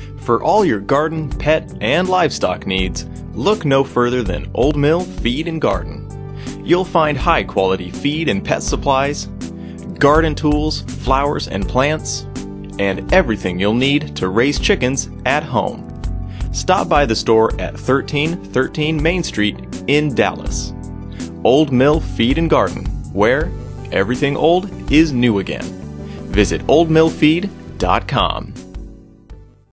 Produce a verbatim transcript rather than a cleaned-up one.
For all your garden, pet, and livestock needs, look no further than Old Mill Feed and Garden. You'll find high-quality feed and pet supplies, garden tools, flowers and plants, and everything you'll need to raise chickens at home. Stop by the store at thirteen thirteen Main Street in Dallas. Old Mill Feed and Garden, where everything old is new again. Visit old mill feed dot com.